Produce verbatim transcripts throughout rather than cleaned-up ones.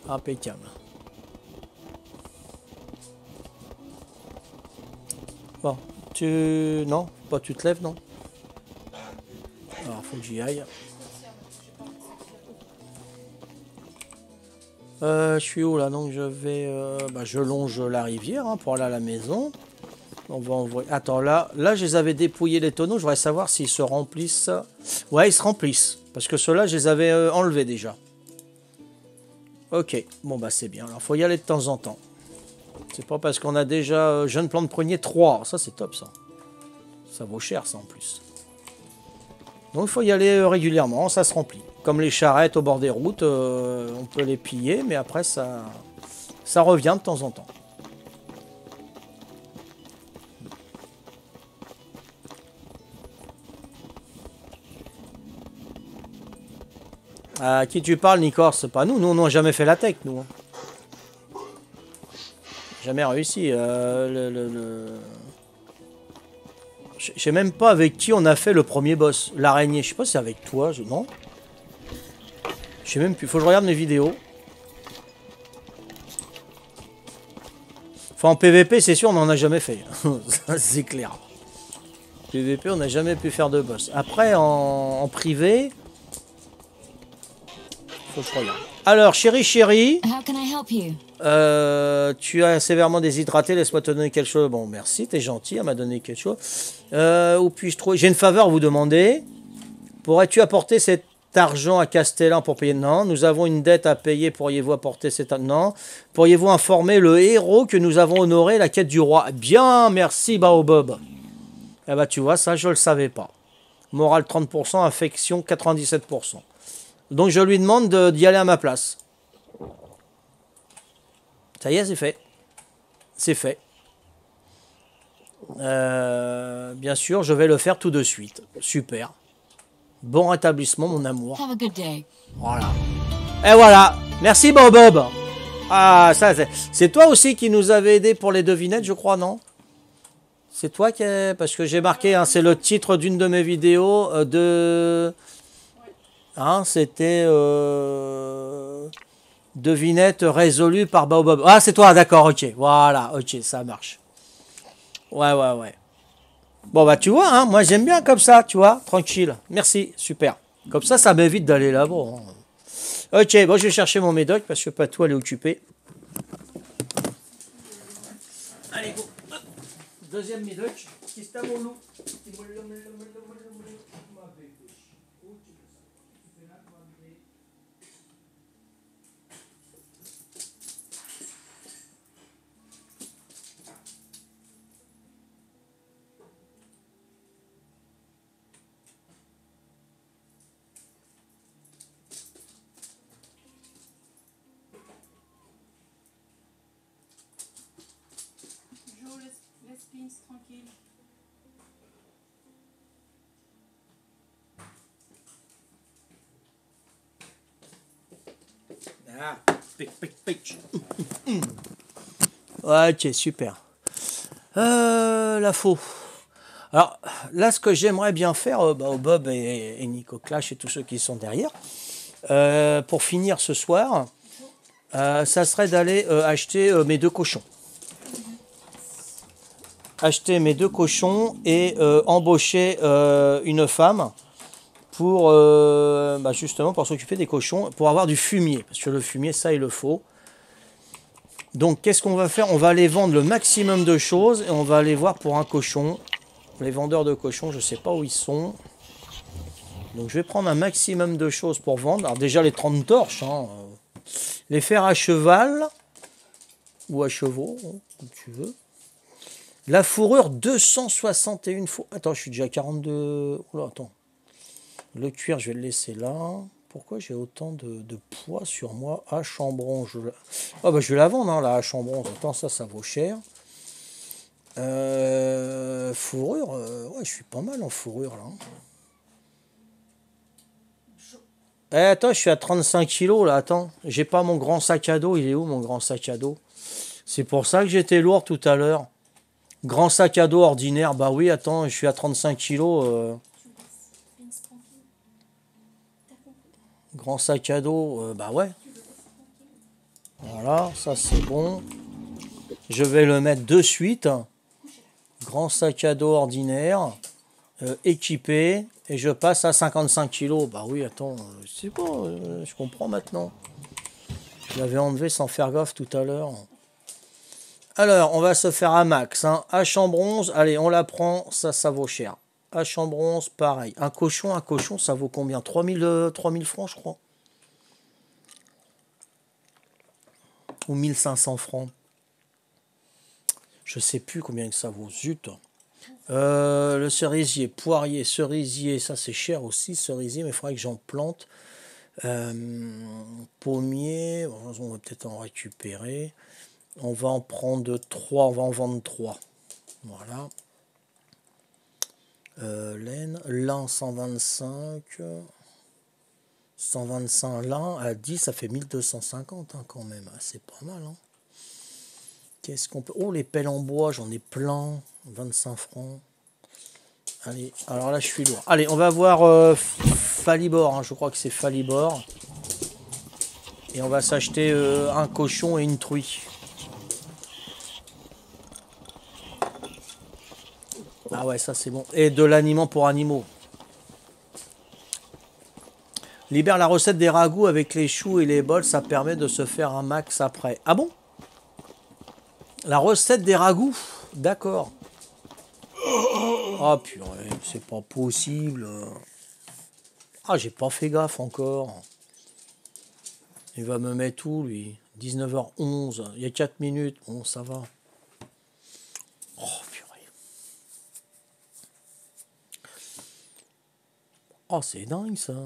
Impeccable. Bon, tu... Non, pas tu te lèves, non? Alors, faut que j'y aille. Euh, je suis où là? Donc je vais... Euh, bah, je longe la rivière hein, pour aller à la maison. On va envoyer... Attends, là, là, je les avais dépouillés les tonneaux. Je voudrais savoir s'ils se remplissent. Ouais, ils se remplissent. Parce que ceux-là, je les avais euh, enlevés déjà. Ok, bon bah c'est bien. Alors, faut y aller de temps en temps. C'est pas parce qu'on a déjà euh, jeune plante prunier trois. Ça, c'est top, ça. Ça vaut cher, ça, en plus. Donc, il faut y aller euh, régulièrement. Ça se remplit. Comme les charrettes au bord des routes, euh, on peut les piller, mais après, ça, ça revient de temps en temps. À qui tu parles, Nicor? C'est pas nous. Nous, on n'a jamais fait la tech, nous. Hein. Jamais réussi. Euh, le, le, le... Je sais même pas avec qui on a fait le premier boss. L'araignée. Je sais pas si c'est avec toi. Je... Non. Je sais même plus. Faut que je regarde mes vidéos. Enfin, en P V P, c'est sûr, on n'en a jamais fait. C'est clair. P V P, on n'a jamais pu faire de boss. Après, en, en privé... Faut que je regarde. Alors, chérie, chérie... Euh, tu as sévèrement déshydraté, laisse-moi te donner quelque chose. Bon, merci, t'es gentil, elle m'a donné quelque chose. Euh, où puis-je trouver... J'ai une faveur à vous demander. Pourrais-tu apporter cet argent à Castellan pour payer? Non. Nous avons une dette à payer, pourriez-vous apporter cet argent? Non. Pourriez-vous informer le héros que nous avons honoré la quête du roi? Bien, merci Baobob. Eh bah tu vois, ça je le savais pas. Morale trente pour cent, affection quatre-vingt-dix-sept pour cent. Donc je lui demande d'y aller à ma place. Ça y est, c'est fait. C'est fait. Euh, bien sûr, je vais le faire tout de suite. Super. Bon rétablissement, mon amour. Have a good day. Voilà. Et voilà. Merci, Bob. Ah, ça, c'est toi aussi qui nous avait aidé pour les devinettes, je crois, non? C'est toi qui... Est... Parce que j'ai marqué, hein, c'est le titre d'une de mes vidéos euh, de... Hein, c'était... Euh... Devinette résolue par Baobab. Ah, c'est toi, d'accord, ok. Voilà, ok, ça marche. Ouais, ouais, ouais. Bon, bah, tu vois, hein, moi, j'aime bien comme ça, tu vois, tranquille. Merci, super. Comme ça, ça m'évite d'aller là-bas. Hein. Ok, bon, je vais chercher mon médoc parce que pas tout, elle est occupée. Allez, go. Hop. Deuxième médoc. Qui est mon loup. Tranquille. Ah, pic, pic, pic. Ok, super. Euh, la faux. Alors, là, ce que j'aimerais bien faire, euh, bah, Bob et, et Nico Clash et tous ceux qui sont derrière, euh, pour finir ce soir, euh, ça serait d'aller euh, acheter euh, mes deux cochons. Acheter mes deux cochons et euh, embaucher euh, une femme pour euh, bah justement pour s'occuper des cochons, pour avoir du fumier, parce que le fumier, ça, il le faut. Donc, qu'est-ce qu'on va faire? On va aller vendre le maximum de choses et on va aller voir pour un cochon. Les vendeurs de cochons, je ne sais pas où ils sont. Donc, je vais prendre un maximum de choses pour vendre. Alors, déjà, les trente torches, hein, les faire à cheval ou à chevaux, comme tu veux. La fourrure, deux cent soixante et une fois. Attends, je suis déjà à quarante-deux. Oula, attends. Le cuir, je vais le laisser là. Pourquoi j'ai autant de, de poids sur moi? Hache en bronze. Je... Oh, bah, je vais la vendre, hein, la hache en bronze. Attends, ça, ça vaut cher. Euh, fourrure. Euh, ouais, je suis pas mal en fourrure, là. Eh, attends, je suis à trente-cinq kilos, là. Attends, j'ai pas mon grand sac à dos. Il est où, mon grand sac à dos? C'est pour ça que j'étais lourd tout à l'heure. Grand sac à dos ordinaire, bah oui, attends, je suis à trente-cinq kilos. Euh... Grand sac à dos, euh, bah ouais. Voilà, ça c'est bon. Je vais le mettre de suite. Grand sac à dos ordinaire, euh, équipé, et je passe à cinquante-cinq kilos. Bah oui, attends, euh, c'est bon, euh, je comprends maintenant. Je l'avais enlevé sans faire gaffe tout à l'heure. Alors, on va se faire un max. Hein. Hache en bronze, allez, on la prend, ça, ça vaut cher. Hache en bronze, pareil. Un cochon, un cochon, ça vaut combien? trois mille, euh, trois mille francs, je crois. Ou mille cinq cents francs. Je sais plus combien que ça vaut, zut. Euh, le cerisier, poirier, cerisier, ça c'est cher aussi, cerisier, mais il faudrait que j'en plante. Euh, pommier, on va peut-être en récupérer. On va en prendre trois, on va en vendre trois. Voilà. Euh, laine, lin cent vingt-cinq. cent vingt-cinq lin à dix, ça fait mille deux cent cinquante hein, quand même. C'est pas mal. Hein. Qu'est-ce qu'on peut. Oh, les pelles en bois, j'en ai plein. vingt-cinq francs. Allez, alors là je suis lourd. Allez, on va voir euh, Falibor, hein, je crois que c'est Falibor. Et on va s'acheter euh, un cochon et une truie. Ah ouais, ça c'est bon. Et de l'aliment pour animaux. Libère la recette des ragoûts avec les choux et les bols, ça permet de se faire un max après. Ah bon? La recette des ragoûts? D'accord. Ah purée, c'est pas possible. Ah, j'ai pas fait gaffe encore. Il va me mettre où, lui? dix-neuf heures onze. Il y a quatre minutes. Bon, ça va. Oh, purée. Oh, c'est dingue, ça.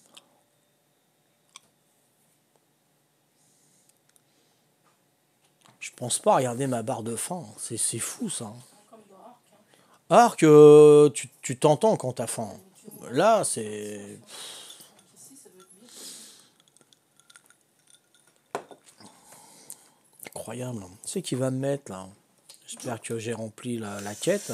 Je pense pas regarder ma barre de faim. C'est fou, ça. Arc, euh, tu t'entends quand t'as faim. Là, c'est... Incroyable. C'est qui va me mettre, là. J'espère que j'ai rempli la, la quête.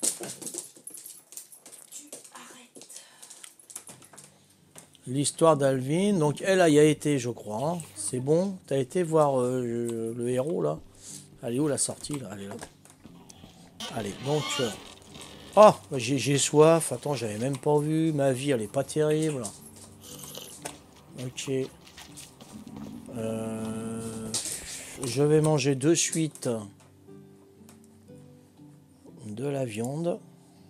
L'histoire d'Alvin. Donc, elle a y a été, je crois. Hein. C'est bon. T'as été voir euh, le héros, là. Elle est où, la sortie, là? Elle est là. Allez, donc... Euh... Oh, j'ai soif. Attends, j'avais même pas vu. Ma vie, elle est pas terrible. Ok. Euh... Je vais manger de suite de la viande.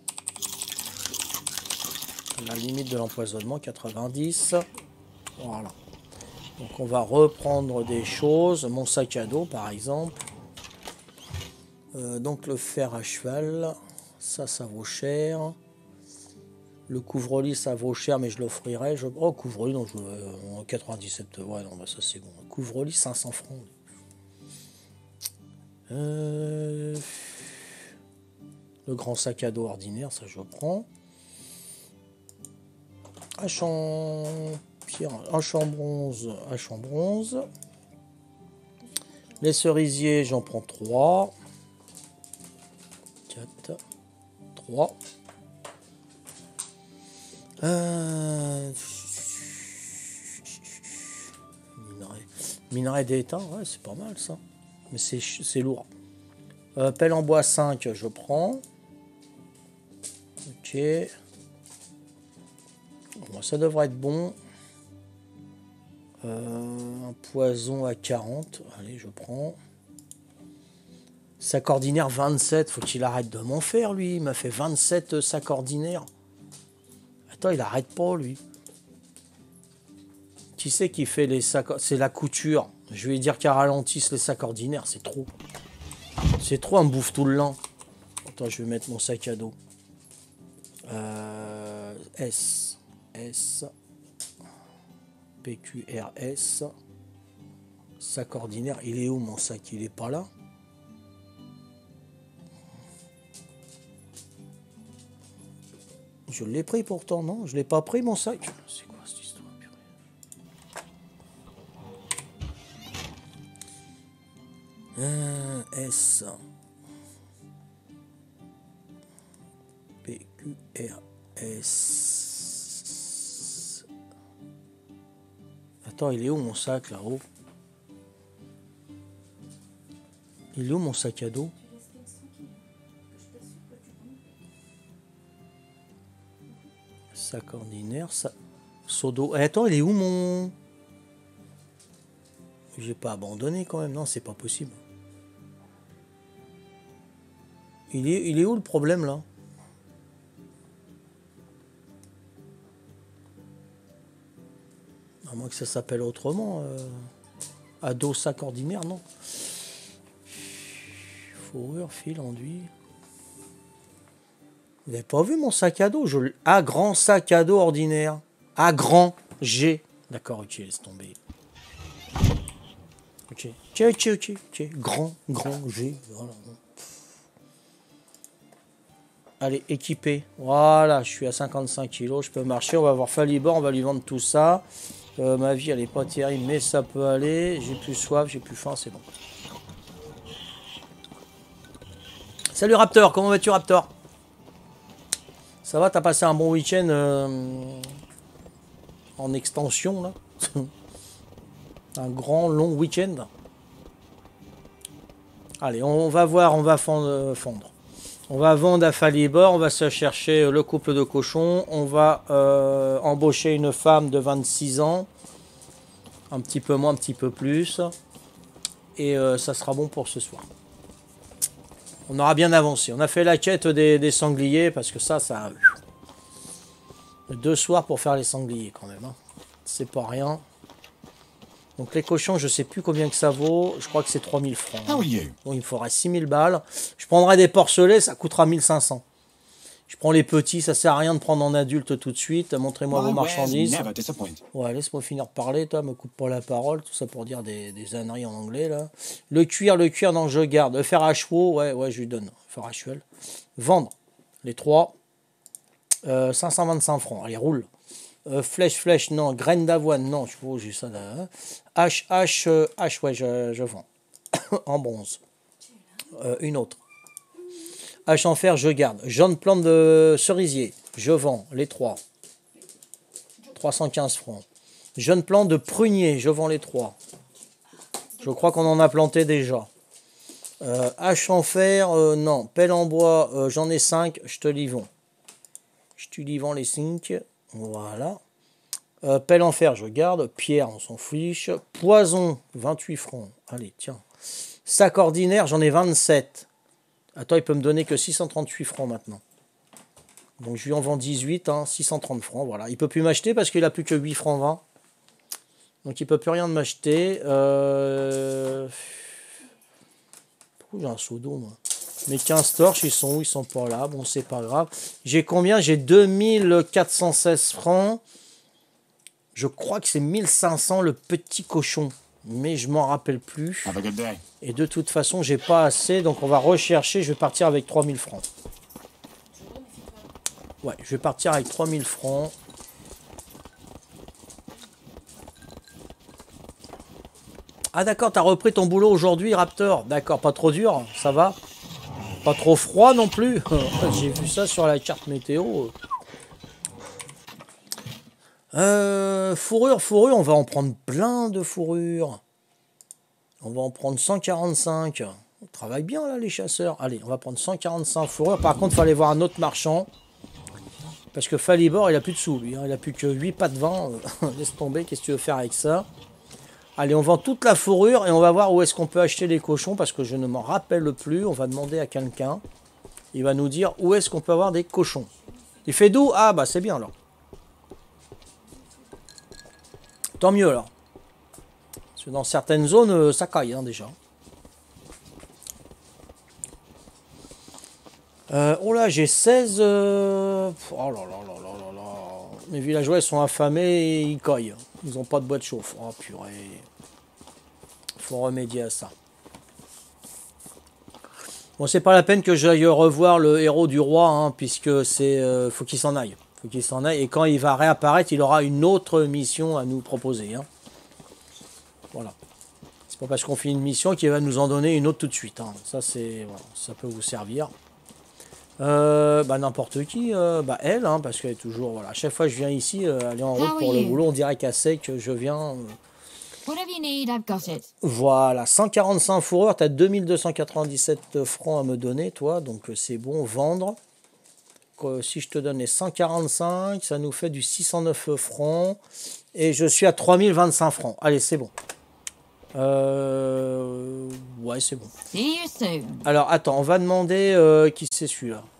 La limite de l'empoisonnement, quatre-vingt-dix. Voilà. Donc on va reprendre des choses. Mon sac à dos, par exemple. Euh, donc le fer à cheval. Ça, ça vaut cher. Le couvre-lit, ça vaut cher, mais je l'offrirai. Je... Oh, couvre-lit, non, je... euh, quatre-vingt-dix-sept. Ouais, non, bah, ça c'est bon. Couvre-lit, cinq cents francs. Euh... Le grand sac à dos ordinaire, ça je prends. Hache en pierre, hache en bronze, hache en bronze. Les cerisiers, j'en prends trois. quatre. trois. Euh... Minerai. Minerai d'étain, ouais, c'est pas mal ça. Mais c'est lourd. Euh, pelle en bois cinq, je prends. Ok. Bon, ça devrait être bon. Euh, un poison à quarante. Allez, je prends. Sac ordinaire vingt-sept. Faut qu'il arrête de m'en faire, lui. Il m'a fait vingt-sept sacs ordinaires. Attends, il arrête pas, lui. Qui c'est qui fait les sacs? C'est la couture. Je vais lui dire qu'elle ralentisse les sacs ordinaires. C'est trop. C'est trop, on me bouffe tout le lent. Attends, je vais mettre mon sac à dos. Euh, S. S. P Q R S. Sac ordinaire. Il est où mon sac? Il est pas là. Je l'ai pris pourtant, non? Je l'ai pas pris mon sac. C'est quoi cette histoire? Euh, S. P Q R S. Attends, il est où mon sac là-haut? Il est où mon sac à dos? Sac ordinaire, ça... Seau d'eau. Eh, attends, il est où mon... J'ai pas abandonné quand même, non, c'est pas possible. Il est, il est où le problème là? À moins que ça s'appelle autrement. Euh... Ado sac ordinaire, non? Fourrure, fil, enduit. Vous n'avez pas vu mon sac à dos? Je... Ah, grand sac à dos ordinaire. Ah, grand G. D'accord, ok, laisse tomber. Ok, ok, ok, ok, ok. Grand, grand G. Voilà. Allez, équipé. Voilà, je suis à cinquante-cinq kilos, je peux marcher. On va voir Falibor, on va lui vendre tout ça. Euh, ma vie, elle est pas terrible, mais ça peut aller. J'ai plus soif, j'ai plus faim, c'est bon. Salut Raptor, comment vas-tu Raptor? Ça va, t'as passé un bon week-end euh, en extension, là? Un grand, long week-end. Allez, on va voir, on va fondre. fondre. On va vendre à Falibor, on va se chercher le couple de cochons, on va euh, embaucher une femme de vingt-six ans, un petit peu moins, un petit peu plus, et euh, ça sera bon pour ce soir. On aura bien avancé, on a fait la quête des, des sangliers, parce que ça, ça... Deux soirs pour faire les sangliers quand même, hein. C'est pas rien. Donc les cochons, je sais plus combien que ça vaut. Je crois que c'est trois mille francs. Hein. Bon, il me faudra six mille balles. Je prendrai des porcelets, ça coûtera mille cinq cents. Je prends les petits, ça sert à rien de prendre en adulte tout de suite. Montrez-moi vos marchandises. Ouais, laisse-moi finir de parler, toi, me coupe pas la parole. Tout ça pour dire des, des âneries en anglais, là. Le cuir, le cuir, non, je garde. Le fer à chevaux, ouais, ouais, je lui donne. Fer à cheval. Vendre. Les trois. Euh, cinq cent vingt-cinq francs. Allez, roule. Euh, flèche, flèche, non. Graines d'avoine, non. Je vois, j'ai ça là. H, H, euh, H, ouais, je, je vends. En bronze. Euh, une autre. H en fer, je garde. Jaune plante de cerisier, je vends. Les trois. trois cent quinze francs. Jaune plante de prunier, je vends les trois. Je crois qu'on en a planté déjà. Euh, H en fer, euh, non. Pelle en bois, euh, j'en ai cinq, je te les vends. Je te les vends les cinq. Voilà. Euh, pelle en fer, je garde. Pierre, on s'en fiche. Poison, vingt-huit francs. Allez, tiens. Sac ordinaire, j'en ai vingt-sept. Attends, il peut me donner que six cent trente-huit francs maintenant. Donc je lui en vends dix-huit, hein, six cent trente francs. Voilà. Il ne peut plus m'acheter parce qu'il n'a plus que huit francs vingt. Donc il ne peut plus rien de m'acheter. Euh... Pourquoi j'ai un seau d'eau, moi? Mes quinze torches, ils sont où? Ils sont pas là. Bon, c'est pas grave. J'ai combien? J'ai deux mille quatre cent seize francs. Je crois que c'est mille cinq cents le petit cochon. Mais je m'en rappelle plus. Et de toute façon, j'ai pas assez. Donc on va rechercher. Je vais partir avec trois mille francs. Ouais, je vais partir avec trois mille francs. Ah d'accord, t'as repris ton boulot aujourd'hui, Raptor. D'accord, pas trop dur, ça va? Pas trop froid non plus. J'ai vu ça sur la carte météo. Euh, fourrure, fourrure, on va en prendre plein de fourrures. On va en prendre cent quarante-cinq. On travaille bien là les chasseurs. Allez, on va prendre cent quarante-cinq fourrures. Par contre, il fallait voir un autre marchand. Parce que Falibor, il a plus de sous lui. Hein. Il a plus que huit pattes de vin. Laisse tomber, qu'est-ce que tu veux faire avec ça? Allez, on vend toute la fourrure et on va voir où est-ce qu'on peut acheter les cochons. Parce que je ne m'en rappelle plus. On va demander à quelqu'un. Il va nous dire où est-ce qu'on peut avoir des cochons. Il fait doux? Ah bah c'est bien alors. Tant mieux alors. Parce que dans certaines zones, ça caille hein, déjà. Euh, oh là, j'ai seize... Euh... Oh là là là là là là. Mes villageois, ils sont affamés et ils caillent. Ils n'ont pas de boîte chauffe. Oh purée. Faut remédier à ça. Bon, c'est pas la peine que j'aille revoir le héros du roi, hein, puisque c'est... Euh, faut qu'il s'en aille. Faut qu'il s'en aille. Et quand il va réapparaître, il aura une autre mission à nous proposer. Hein. Voilà. C'est pas parce qu'on fait une mission qu'il va nous en donner une autre tout de suite. Hein. Ça, c'est... Voilà, ça peut vous servir. Euh, bah n'importe qui, euh, bah elle, hein, parce qu'elle est toujours, voilà, à chaque fois que je viens ici, euh, elle est en route pour le boulot, on dirait qu'à sec, je viens, euh, you need, I've got it. Voilà, cent quarante-cinq fourrures, tu as deux mille deux cent quatre-vingt-dix-sept francs à me donner, toi, donc c'est bon, vendre. Si je te donne les cent quarante-cinq, ça nous fait du six cent neuf francs. Et je suis à trois mille vingt-cinq francs. Allez, c'est bon. Euh... Ouais, c'est bon. See you soon. Alors, attends, on va demander euh, qui c'est celui-là.